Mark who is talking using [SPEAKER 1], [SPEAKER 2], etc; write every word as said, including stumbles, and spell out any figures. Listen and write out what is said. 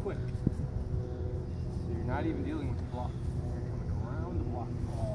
[SPEAKER 1] quick. So you're not even dealing with the block. You're coming around the block.